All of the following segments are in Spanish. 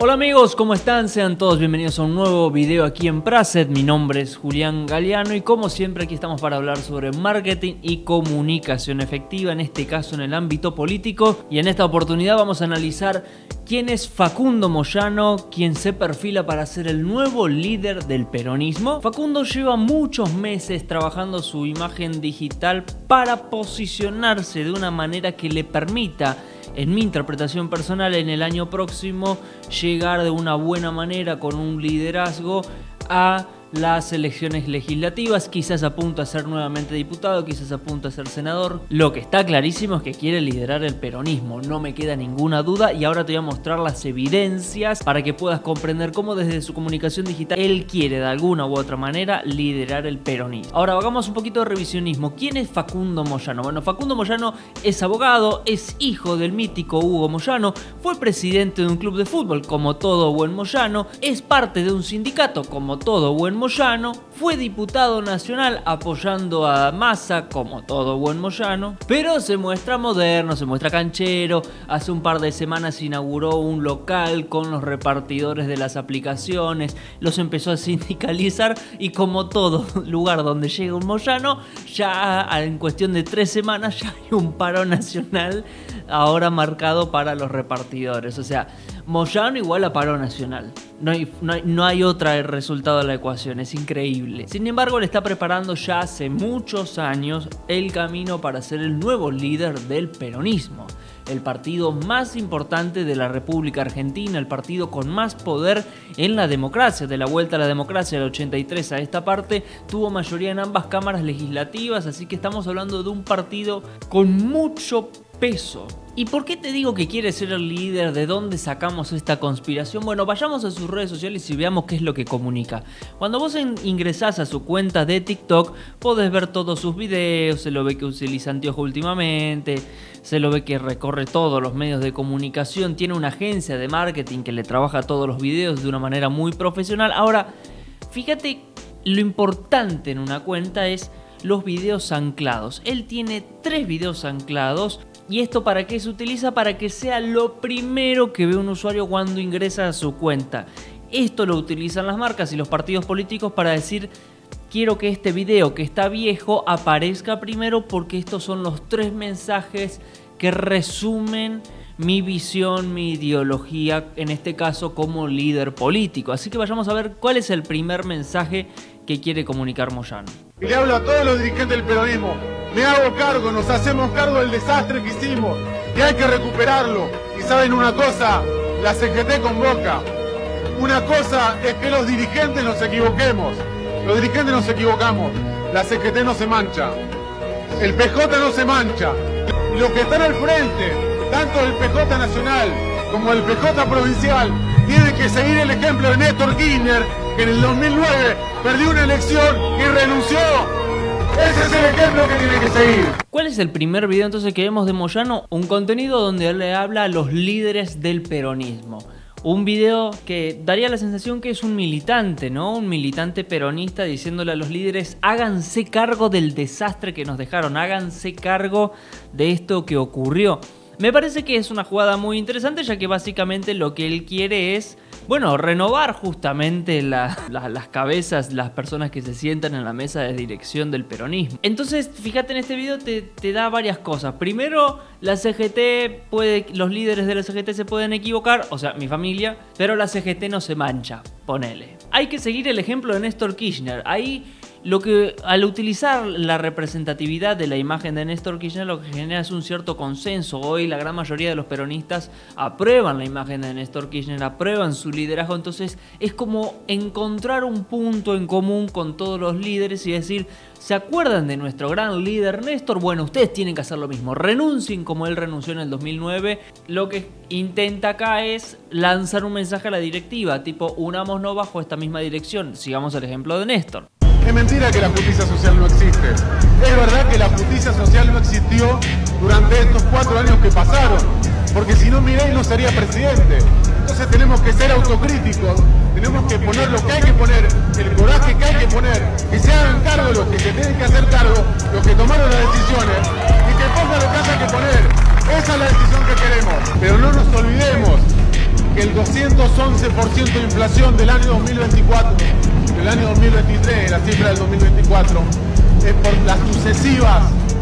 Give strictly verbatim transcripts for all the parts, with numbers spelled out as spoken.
Hola amigos, ¿cómo están? Sean todos bienvenidos a un nuevo video aquí en Praset. Mi nombre es Julián Galeano y como siempre aquí estamos para hablar sobre marketing y comunicación efectiva, en este caso en el ámbito político. Y en esta oportunidad vamos a analizar quién es Facundo Moyano, quien se perfila para ser el nuevo líder del peronismo. Facundo lleva muchos meses trabajando su imagen digital para posicionarse de una manera que le permita, en mi interpretación personal, en el año próximo llegar de una buena manera con un liderazgo a las elecciones legislativas. Quizás apunta a ser nuevamente diputado, quizás apunta a ser senador. Lo que está clarísimo es que quiere liderar el peronismo, no me queda ninguna duda, y ahora te voy a mostrar las evidencias para que puedas comprender cómo desde su comunicación digital él quiere de alguna u otra manera liderar el peronismo. Ahora hagamos un poquito de revisionismo. ¿Quién es Facundo Moyano? Bueno, Facundo Moyano es abogado, es hijo del mítico Hugo Moyano, fue presidente de un club de fútbol como todo buen Moyano, es parte de un sindicato como todo buen Moyano, fue diputado nacional apoyando a Massa como todo buen Moyano, pero se muestra moderno, se muestra canchero. Hace un par de semanas inauguró un local con los repartidores de las aplicaciones, los empezó a sindicalizar y como todo lugar donde llega un Moyano, ya en cuestión de tres semanas ya hay un paro nacional ahora marcado para los repartidores. O sea, Moyano igual a paro nacional. No hay, no hay, no hay otro resultado de la ecuación, es increíble. Sin embargo, le está preparando ya hace muchos años el camino para ser el nuevo líder del peronismo. El partido más importante de la República Argentina, el partido con más poder en la democracia. De la vuelta a la democracia del ochenta y tres a esta parte, tuvo mayoría en ambas cámaras legislativas, así que estamos hablando de un partido con mucho peso. ¿Y por qué te digo que quiere ser el líder? ¿De dónde sacamos esta conspiración? Bueno, vayamos a sus redes sociales y veamos qué es lo que comunica. Cuando vos ingresás a su cuenta de TikTok, podés ver todos sus videos, se lo ve que utiliza anteojo últimamente, se lo ve que recorre todos los medios de comunicación, tiene una agencia de marketing que le trabaja todos los videos de una manera muy profesional. Ahora, fíjate, lo importante en una cuenta es los videos anclados. Él tiene tres videos anclados. ¿Y esto para qué se utiliza? Para que sea lo primero que ve un usuario cuando ingresa a su cuenta. Esto lo utilizan las marcas y los partidos políticos para decir: quiero que este video que está viejo aparezca primero porque estos son los tres mensajes que resumen mi visión, mi ideología, en este caso como líder político. Así que vayamos a ver cuál es el primer mensaje que quiere comunicar Moyano. Y le hablo a todos los dirigentes del peronismo: me hago cargo, nos hacemos cargo del desastre que hicimos y hay que recuperarlo. Y saben una cosa, la C G T convoca. Una cosa es que los dirigentes nos equivoquemos, los dirigentes nos equivocamos, la C G T no se mancha, el P J no se mancha. Y los que están al frente, tanto el P J nacional como el P J provincial, tienen que seguir el ejemplo de Néstor Kirchner, que en el dos mil nueve perdió una elección y renunció. Ese es el ejemplo que tiene que seguir. ¿Cuál es el primer video entonces que vemos de Moyano? Un contenido donde él le habla a los líderes del peronismo. Un video que daría la sensación que es un militante, ¿no? Un militante peronista diciéndole a los líderes: háganse cargo del desastre que nos dejaron, háganse cargo de esto que ocurrió. Me parece que es una jugada muy interesante, ya que básicamente lo que él quiere es, bueno, renovar justamente la, la, las cabezas, las personas que se sientan en la mesa de dirección del peronismo. Entonces, fíjate, en este video te, te da varias cosas. Primero, la C G T puede, los líderes de la C G T se pueden equivocar, o sea, mi familia, pero la C G T no se mancha, ponele. Hay que seguir el ejemplo de Néstor Kirchner. Ahí lo que, al utilizar la representatividad de la imagen de Néstor Kirchner, lo que genera es un cierto consenso. Hoy la gran mayoría de los peronistas aprueban la imagen de Néstor Kirchner, aprueban su liderazgo. Entonces es como encontrar un punto en común con todos los líderes y decir: ¿se acuerdan de nuestro gran líder Néstor? Bueno, ustedes tienen que hacer lo mismo, renuncien como él renunció en el dos mil nueve. Lo que intenta acá es lanzar un mensaje a la directiva, tipo: unámonos bajo esta misma dirección. Sigamos el ejemplo de Néstor. Es mentira que la justicia social no existe. Es verdad que la justicia social no existió durante estos cuatro años que pasaron, porque si no, Milei no sería presidente. Entonces tenemos que ser autocríticos, tenemos que poner lo que hay que poner, el coraje que hay que poner, que se hagan cargo los que se tienen que hacer cargo, los que tomaron las decisiones, y que pongan lo que haya que poner. Esa es la decisión que queremos. Pero no nos olvidemos que el doscientos once por ciento de inflación del año dos mil veinticuatro, del año dos mil veintitrés, la cifra del dos mil veinticuatro, es por las sucesivas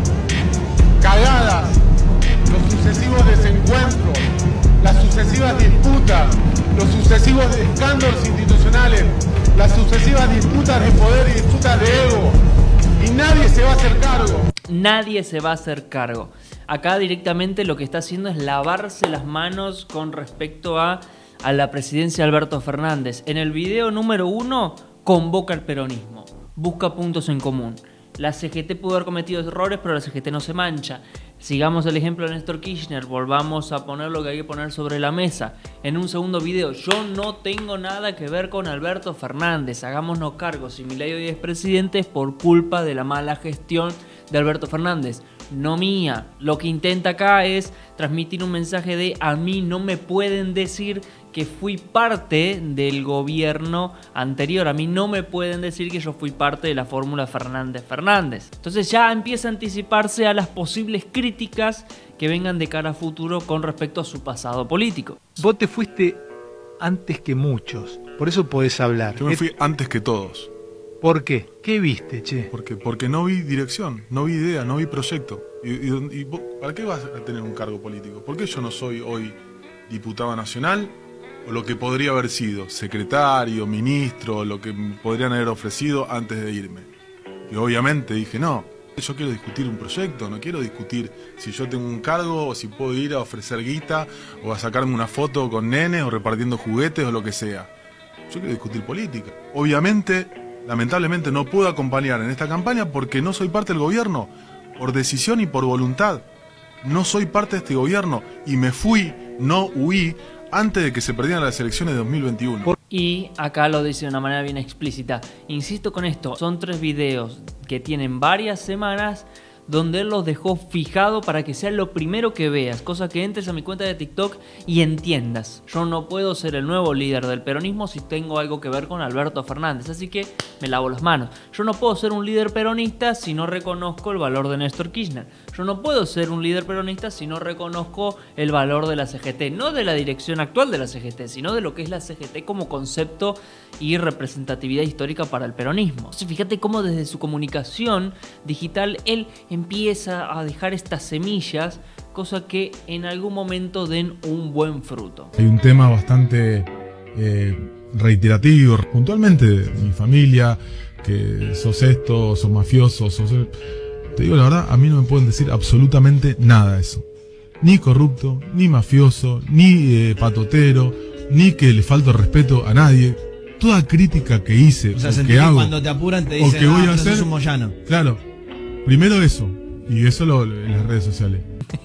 cagadas, los sucesivos desencuentros, las sucesivas disputas, los sucesivos escándalos institucionales, las sucesivas disputas de poder y disputas de ego. Y nadie se va a hacer cargo. Nadie se va a hacer cargo. Acá directamente lo que está haciendo es lavarse las manos con respecto a, a la presidencia de Alberto Fernández. En el video número uno, convoca al peronismo, busca puntos en común. La C G T pudo haber cometido errores, pero la C G T no se mancha. Sigamos el ejemplo de Néstor Kirchner, volvamos a poner lo que hay que poner sobre la mesa. En un segundo video, yo no tengo nada que ver con Alberto Fernández, hagámonos cargo, si Milei hoy es presidente es por culpa de la mala gestión de Alberto Fernández, no mía. Lo que intenta acá es transmitir un mensaje de a mí no me pueden decir que fui parte del gobierno anterior, a mí no me pueden decir que yo fui parte de la fórmula Fernández-Fernández. Entonces ya empieza a anticiparse a las posibles críticas que vengan de cara a futuro con respecto a su pasado político. Vos te fuiste antes que muchos, por eso podés hablar. Yo me fui antes que todos. ¿Por qué? ¿Qué viste, che? Porque, porque no vi dirección, no vi idea, no vi proyecto. Y, y, y vos, ¿para qué vas a tener un cargo político? ¿Por qué yo no soy hoy diputado nacional? O lo que podría haber sido, secretario, ministro, lo que podrían haber ofrecido antes de irme. Y obviamente dije, no, yo quiero discutir un proyecto, no quiero discutir si yo tengo un cargo o si puedo ir a ofrecer guita o a sacarme una foto con nenes o repartiendo juguetes o lo que sea. Yo quiero discutir política. Obviamente, lamentablemente no puedo acompañar en esta campaña porque no soy parte del gobierno, por decisión y por voluntad. No soy parte de este gobierno y me fui, no huí, antes de que se perdieran las elecciones de dos mil veintiuno. Y acá lo dice de una manera bien explícita. Insisto con esto, son tres videos que tienen varias semanas donde él los dejó fijado para que sea lo primero que veas, cosa que entres a mi cuenta de TikTok y entiendas. Yo no puedo ser el nuevo líder del peronismo si tengo algo que ver con Alberto Fernández, así que me lavo las manos. Yo no puedo ser un líder peronista si no reconozco el valor de Néstor Kirchner. Yo no puedo ser un líder peronista si no reconozco el valor de la C G T, no de la dirección actual de la C G T, sino de lo que es la C G T como concepto y representatividad histórica para el peronismo. Entonces, fíjate cómo desde su comunicación digital él empieza a dejar estas semillas, cosa que en algún momento den un buen fruto. Hay un tema bastante eh, reiterativo, puntualmente mi familia, que sos esto, sos mafioso, sos... Te digo la verdad, a mí no me pueden decir absolutamente nada de eso. Ni corrupto, ni mafioso, ni eh, patotero, ni que le falto respeto a nadie. Toda crítica que hice, o sea, o que hago, cuando te apuran te dicen, o que voy ah, a hacer, sos un moyano. Claro, primero eso, y eso lo, en las redes sociales.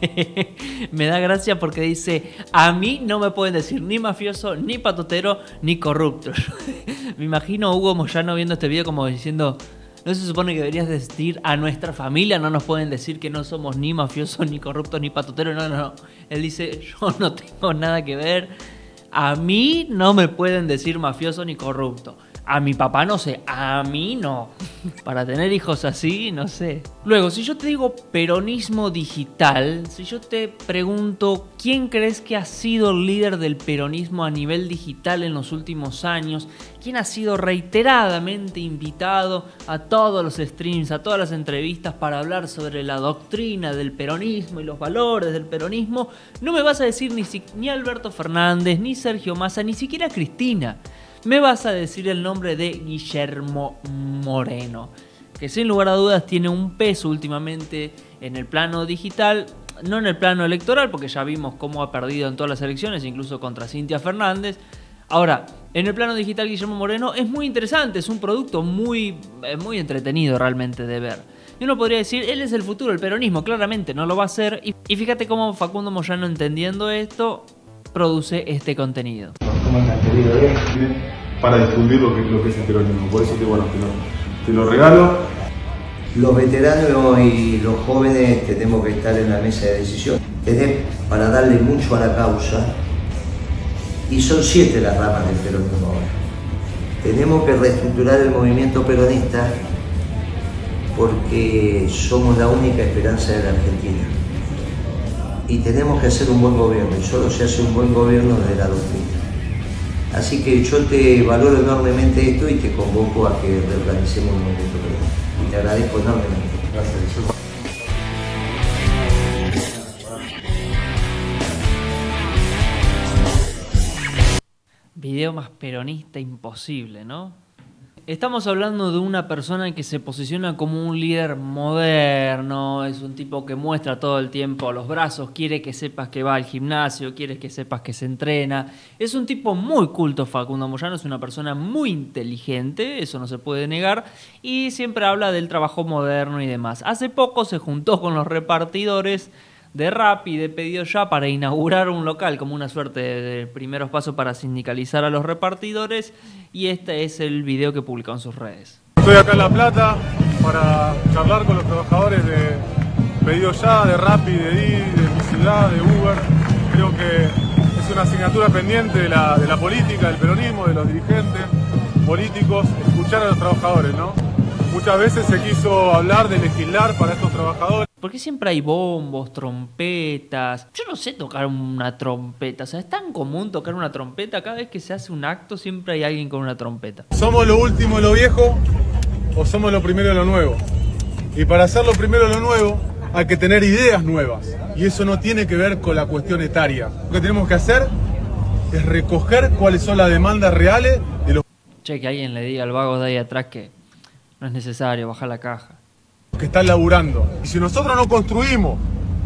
Me da gracia porque dice, a mí no me pueden decir ni mafioso, ni patotero, ni corrupto. Me imagino a Hugo Moyano viendo este video como diciendo, ¿no se supone que deberías decir a nuestra familia? No nos pueden decir que no somos ni mafiosos, ni corruptos, ni patoteros. No, no, no. Él dice, yo no tengo nada que ver. A mí no me pueden decir mafioso ni corrupto. A mi papá no sé, a mí no. Para tener hijos así, no sé. Luego, si yo te digo peronismo digital, si yo te pregunto quién crees que ha sido el líder del peronismo a nivel digital en los últimos años, quién ha sido reiteradamente invitado a todos los streams, a todas las entrevistas para hablar sobre la doctrina del peronismo y los valores del peronismo, no me vas a decir ni, ni Alberto Fernández, ni Sergio Massa, ni siquiera Cristina. Me vas a decir el nombre de Guillermo Moreno, que sin lugar a dudas tiene un peso últimamente en el plano digital, no en el plano electoral, porque ya vimos cómo ha perdido en todas las elecciones, incluso contra Cintia Fernández. Ahora, en el plano digital Guillermo Moreno es muy interesante, es un producto muy, muy entretenido realmente de ver. Y uno podría decir, él es el futuro del peronismo, claramente no lo va a hacer. Y, y fíjate cómo Facundo Moyano, entendiendo esto, produce este contenido. Para difundir lo que, lo que es el peronismo, por eso te, bueno, te, lo, te lo regalo. Los veteranos y los jóvenes tenemos que estar en la mesa de decisión. Tenemos para darle mucho a la causa, y son siete las ramas del peronismo ahora. Tenemos que reestructurar el movimiento peronista porque somos la única esperanza de la Argentina. Y tenemos que hacer un buen gobierno, y solo se hace un buen gobierno desde la doctrina. Así que yo te valoro enormemente esto y te convoco a que reorganicemos un movimiento peronista. Y te agradezco enormemente. Gracias. Video más peronista imposible, ¿no? Estamos hablando de una persona que se posiciona como un líder moderno, es un tipo que muestra todo el tiempo los brazos, quiere que sepas que va al gimnasio, quiere que sepas que se entrena. Es un tipo muy culto, Facundo Moyano, es una persona muy inteligente, eso no se puede negar, y siempre habla del trabajo moderno y demás. Hace poco se juntó con los repartidores de Rappi, de Pedido Ya, para inaugurar un local como una suerte de primeros pasos para sindicalizar a los repartidores, y este es el video que publicó en sus redes. Estoy acá en La Plata para charlar con los trabajadores de Pedido Ya, de Rappi, de Didi, de mi ciudad, de Uber. Creo que es una asignatura pendiente de la, de la política, del peronismo, de los dirigentes políticos, escuchar a los trabajadores, ¿no? Muchas veces se quiso hablar de legislar para estos trabajadores. ¿Por qué siempre hay bombos, trompetas? Yo no sé tocar una trompeta, o sea, es tan común tocar una trompeta, cada vez que se hace un acto siempre hay alguien con una trompeta. ¿Somos lo último de lo viejo o somos lo primero de lo nuevo? Y para hacer lo primero de lo nuevo hay que tener ideas nuevas, y eso no tiene que ver con la cuestión etaria. Lo que tenemos que hacer es recoger cuáles son las demandas reales de los Che, que alguien le diga al vago de ahí atrás que no es necesario bajar la caja. que están laburando. Y si nosotros no construimos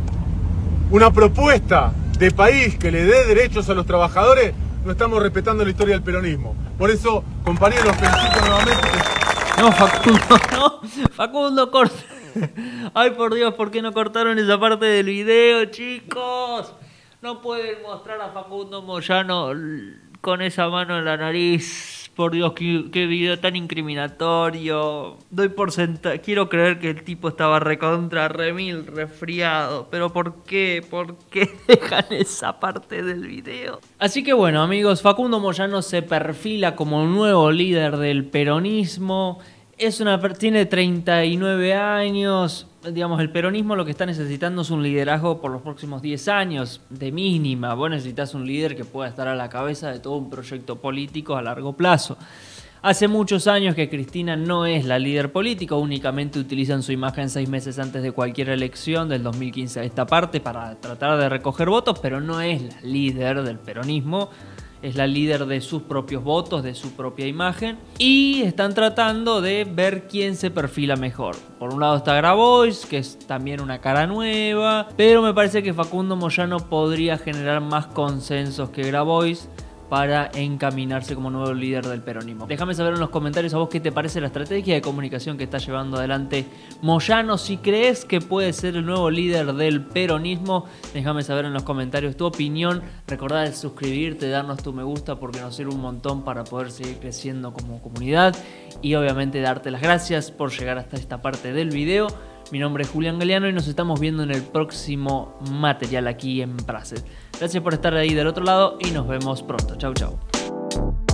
una propuesta de país que le dé derechos a los trabajadores, no estamos respetando la historia del peronismo. Por eso, compañeros, los felicito nuevamente. No, Facundo, no, Facundo, corta. Ay, por Dios, ¿por qué no cortaron esa parte del video, chicos? No pueden mostrar a Facundo Moyano con esa mano en la nariz. Por Dios, qué, qué video tan incriminatorio. Doy por sentado, quiero creer que el tipo estaba recontra, remil, resfriado. Pero ¿por qué? ¿Por qué dejan esa parte del video? Así que bueno, amigos, Facundo Moyano se perfila como un nuevo líder del peronismo. Es una, tiene treinta y nueve años. Digamos, el peronismo lo que está necesitando es un liderazgo por los próximos diez años, de mínima. Vos necesitas un líder que pueda estar a la cabeza de todo un proyecto político a largo plazo. Hace muchos años que Cristina no es la líder política, únicamente utilizan su imagen seis meses antes de cualquier elección, del dos mil quince a esta parte, para tratar de recoger votos, pero no es la líder del peronismo. Es la líder de sus propios votos, de su propia imagen, y están tratando de ver quién se perfila mejor. Por un lado está Grabois, que es también una cara nueva, pero me parece que Facundo Moyano podría generar más consensos que Grabois para encaminarse como nuevo líder del peronismo. Déjame saber en los comentarios a vos qué te parece la estrategia de comunicación que está llevando adelante Moyano. Si crees que puede ser el nuevo líder del peronismo, déjame saber en los comentarios tu opinión. Recordá de suscribirte, darnos tu me gusta, porque nos sirve un montón para poder seguir creciendo como comunidad. Y obviamente darte las gracias por llegar hasta esta parte del video. Mi nombre es Julián Galeano y nos estamos viendo en el próximo material aquí en Praset. Gracias por estar ahí del otro lado y nos vemos pronto. Chau, chau.